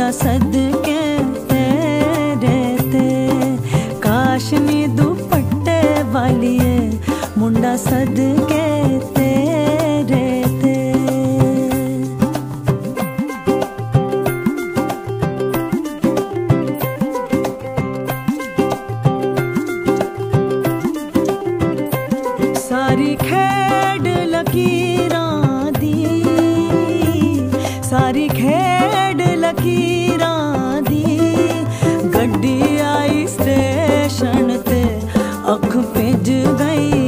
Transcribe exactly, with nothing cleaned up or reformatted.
मुंडा सदके तेरे ते, काशनी दुपट्टे वालिए मुंडा सदके तेरे ते। सारी खेड लकीरां दी, सारी खेड लकीरां दी, गड्डी आई स्टेशन ते अख भिज गई